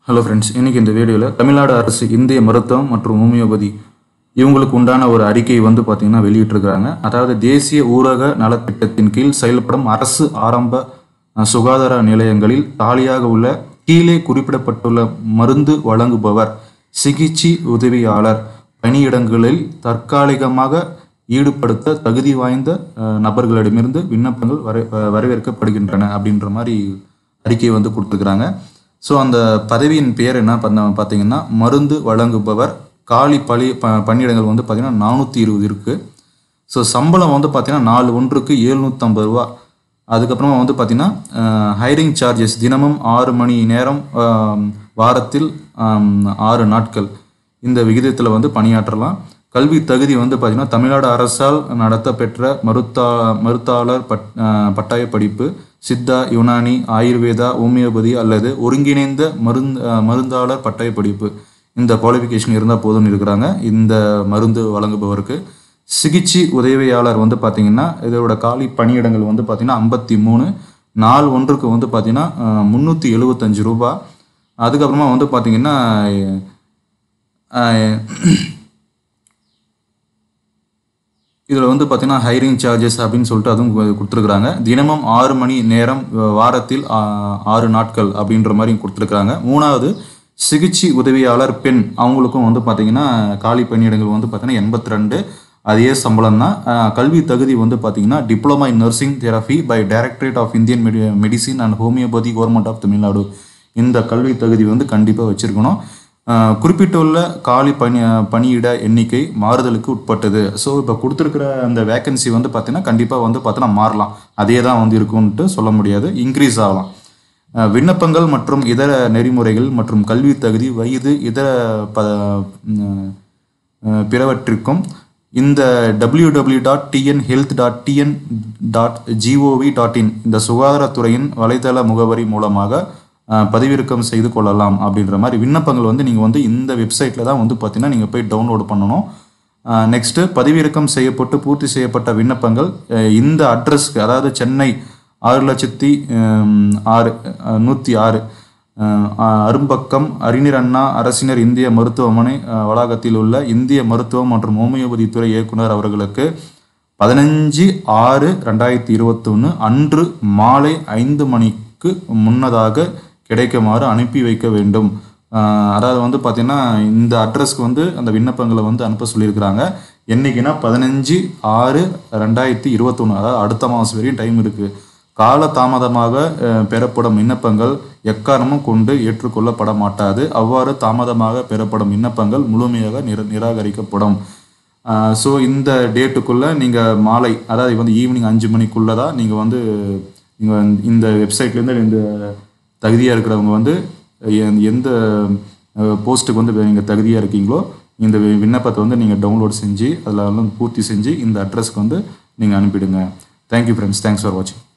Hello friends, இன்றைக்கி இந்த வீடியோவில் தமிழ்நாடு அரசு இந்திய மருத்துவம் மற்றும் ஹோமியோபதி இவங்களுக்கு உண்டான ஒரு அறிக்கை பார்த்திங்கன்னா வெளியிட்டிருக்கிறாங்க. அதாவது தேசிய ஊரக நலத்திட்டத்தின் கீழ் செயல்படும் அரசு ஆரம்ப சுகாதார நிலையங்களில் காலியாக உள்ள கீழே குறிப்பிடப்பட்டுள்ள மருந்து வழங்குபவர், சிகிச்சை உதவியாளர் பணியிடங்களில் தற்காலிகமாக ஈடுபடுத்த தகுதி வாய்ந்த நபர்களிடமிருந்து விண்ணப்பங்கள் வரவேற்கப்படுகின்றன அப்படின்ற மாதிரி அறிக்கையை கொடுத்துருக்குறாங்க. ஸோ அந்த பதவியின் பேர் என்ன பார்த்தீங்கன்னா மருந்து வழங்குபவர். காலி பணியிடங்கள் பார்த்தீங்கன்னா 420 இருக்குது. ஸோ சம்பளம் பார்த்தீங்கன்னா நாள் ஒன்றுக்கு 750 ரூபா. அதுக்கப்புறமா பார்த்தீங்கன்னா ஹைரிங் சார்ஜஸ் தினமும் 6 மணி நேரம், வாரத்தில் 6 நாட்கள் இந்த விகிதத்தில் பணியாற்றலாம். கல்வி தகுதி பார்த்தீங்கன்னா தமிழ்நாடு அரசால் நடத்தப்பெற்ற மருத்தாளர் பட்டாய படிப்பு, சித்தா, யுனானி, ஆயுர்வேதா, ஹோமியோபதி அல்லது ஒருங்கிணைந்த மருந்தாளர் பட்டய படிப்பு, இந்த குவாலிஃபிகேஷன் இருந்தால் போதும்னு இருக்கிறாங்க. இந்த மருந்து வழங்குபவருக்கு சிகிச்சை உதவியாளர் பார்த்தீங்கன்னா இதோட காலி பணியிடங்கள் பார்த்தீங்கன்னா 53, நாள் ஒன்றுக்கு பார்த்தீங்கன்னா 375 ரூபா. அதுக்கப்புறமா பார்த்தீங்கன்னா இதில் பார்த்தீங்கன்னா ஹைரிங் சார்ஜஸ் அப்படின்னு சொல்லிட்டு அதுவும் கொடுத்துருக்குறாங்க. தினமும் 6 மணி நேரம், வாரத்தில் 6 நாட்கள் அப்படின்ற மாதிரி கொடுத்துருக்குறாங்க. மூணாவது சிகிச்சை உதவியாளர் பெண், அவங்களுக்கும் பார்த்தீங்கன்னா காலி பணியிடங்கள் பார்த்தீங்கன்னா 82, அதே சம்பளம் தான். கல்வி தகுதி பார்த்தீங்கன்னா diploma in nursing therapy by directorate of Indian medicine and homeopathy government of Tamil Nadu. இந்த கல்வி தகுதி கண்டிப்பாக வச்சுருக்கணும். குறிப்பிட்டுள்ள காலி பணியிட எண்ணிக்கை மாறுதலுக்கு உட்பட்டது. ஸோ இப்போ கொடுத்துருக்கிற அந்த வேக்கன்சி பார்த்தீங்கன்னா கண்டிப்பாக பார்த்தோன்னா மாறலாம். அதே தான் இருக்கும்ன்ட்டு சொல்ல முடியாது, இன்க்ரீஸ் ஆகலாம். விண்ணப்பங்கள் மற்றும் இதர நெறிமுறைகள் மற்றும் கல்வி தகுதி, வயது, இதர பிறவற்றிற்கும் இந்த www.tnhealth.tn.gov.in இந்த சுகாதாரத்துறையின் வலைதள முகவரி மூலமாக பதிவிறக்கம் செய்து கொள்ளலாம் அப்படின்ற மாதிரி விண்ணப்பங்கள் நீங்கள் இந்த வெப்சைட்டில் தான் பார்த்தீங்கன்னா நீங்கள் போய் டவுன்லோடு பண்ணணும். நெக்ஸ்ட்டு பதிவிறக்கம் செய்யப்பட்டு பூர்த்தி செய்யப்பட்ட விண்ணப்பங்கள் இந்த அட்ரஸ்க்கு, அதாவது சென்னை 6,06,106 அரும்பக்கம் அறிஞர் அண்ணா அரசினர் இந்திய மருத்துவமனை வளாகத்தில் உள்ள இந்திய மருத்துவம் மற்றும் ஹோமியோபதி துறை இயக்குனர் அவர்களுக்கு 15/6/2021 அன்று மாலை 5 மணிக்கு முன்னதாக கிடைக்குமாறு அனுப்பி வைக்க வேண்டும். அதாவது பார்த்தீங்கன்னா இந்த அட்ரஸ்க்கு அந்த விண்ணப்பங்களை அனுப்ப சொல்லியிருக்கிறாங்க. என்னைக்குன்னா 15/6/2021, அதாவது அடுத்த மாதம் வரையும் டைம் இருக்குது. கால தாமதமாக பெறப்படும் விண்ணப்பங்கள் எக்காரணமும் கொண்டு ஏற்றுக்கொள்ளப்பட மாட்டாது. அவ்வாறு தாமதமாக பெறப்படும் விண்ணப்பங்கள் முழுமையாக நிராகரிக்கப்படும். ஸோ இந்த டேட்டுக்குள்ளே நீங்கள் மாலை, அதாவது ஈவினிங் 5 மணிக்குள்ளே தான் நீங்கள் நீங்கள் இந்த வெப்சைட்லேருந்து இந்த தகுதியாக இருக்கிறவங்க எந்த போஸ்ட்டுக்கு நீங்கள் தகுதியாக இருக்கீங்களோ இந்த விண்ணப்பத்தை நீங்கள் டவுன்லோட் செஞ்சு அதில் பூர்த்தி செஞ்சு இந்த அட்ரஸ்க்கு நீங்கள் அனுப்பிடுங்க. தேங்க்யூ ஃப்ரெண்ட்ஸ், தேங்க்ஸ் ஃபார் வாட்சிங்.